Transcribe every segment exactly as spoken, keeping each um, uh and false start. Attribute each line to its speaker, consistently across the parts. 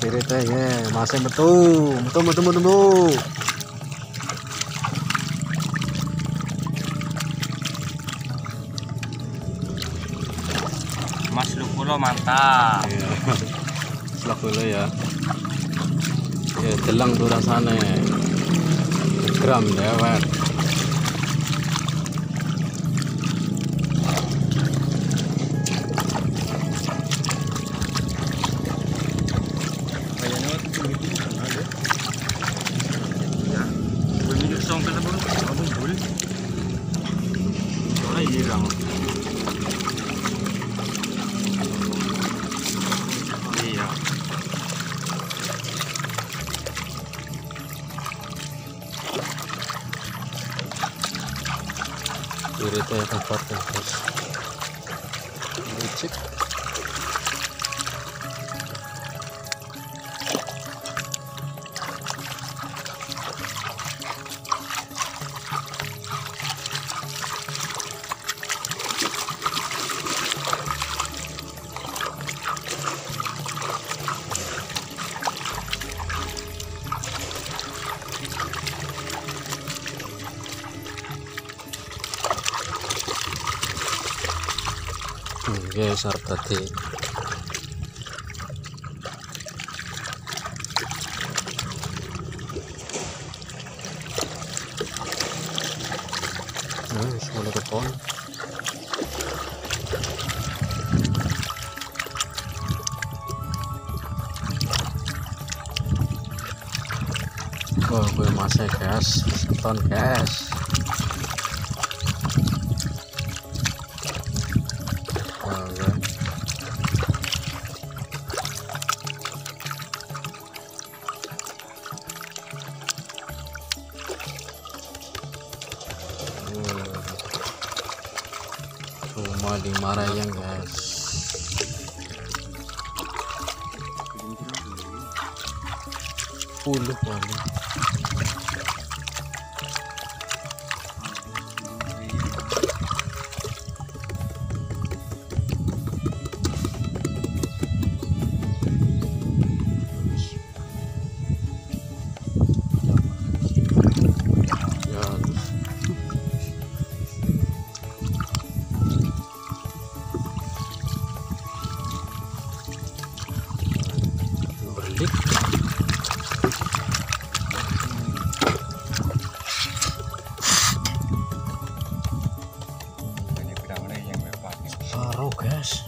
Speaker 1: Pirite ya, masih metu, metu metu metu metu.
Speaker 2: Mas Lukulo mantap.
Speaker 1: Iya. Selak dulu ya. Ya jelang tuh rasanya. Gram dewek. Pirite tempat terus. Licik. Besar berarti. Nah, semua kepon. Oh, gue masih gas, ton gas. Cuma dimarayang guys. Puluh kali. Taruh guys.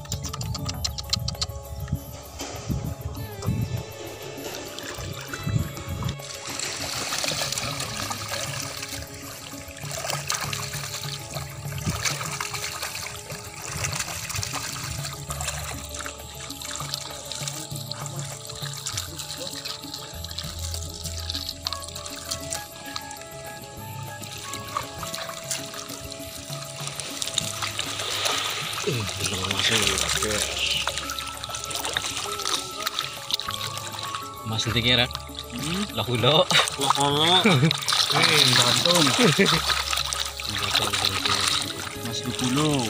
Speaker 1: Mas nanti kira laku lo
Speaker 2: Lokolo. Eh, gantung. Mas Lukulo.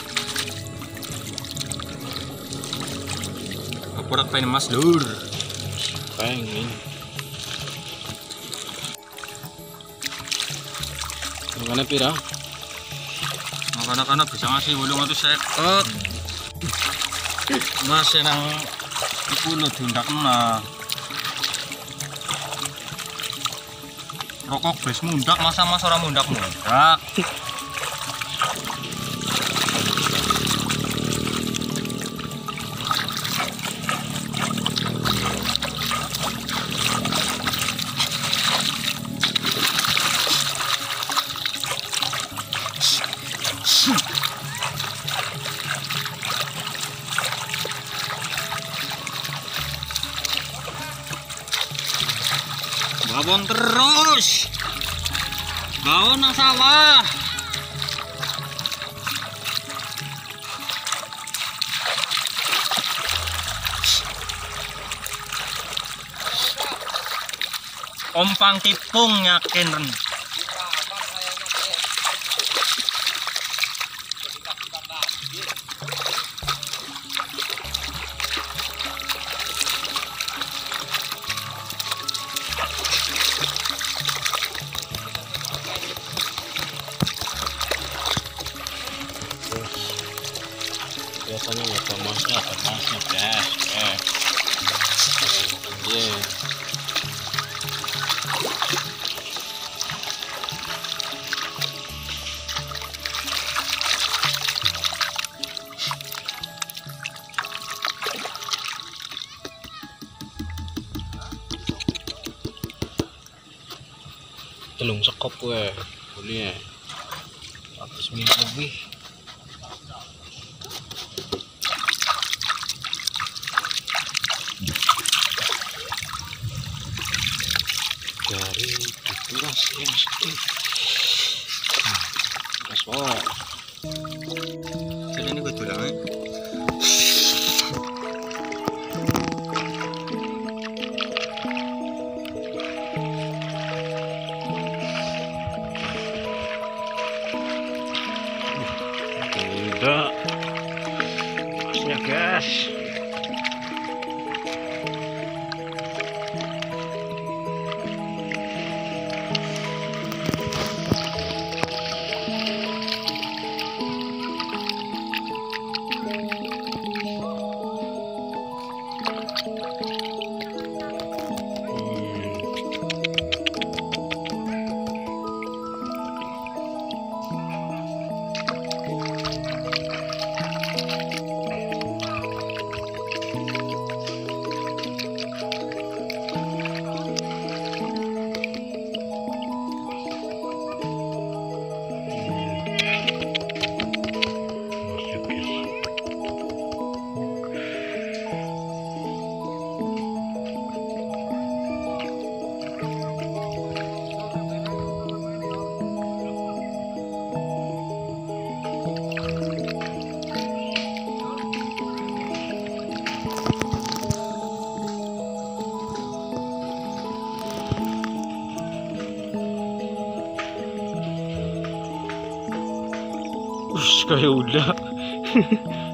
Speaker 2: Akurat pengen Mas Lur.
Speaker 1: pengen. Makanya pira?
Speaker 2: Anak-anak bisa ngasih wolong atau seket. Mas nang Lukulo diundakna. Rokok bes mundak, masa mas orang mundak mundak. Babon terus, bawa nang sawah. Ompang tipung yakin.
Speaker 1: rasanya nggak ada emasnya, ada emasnya guys. Eh, yeah. Telung sekop gue, boleh ya. Habis minum lebih. Dari dikuras yang sedih. Gas bawah.
Speaker 2: Jadi ini gue tulangnya.
Speaker 1: Tidak, emasnya guys. Ush, kayak udah.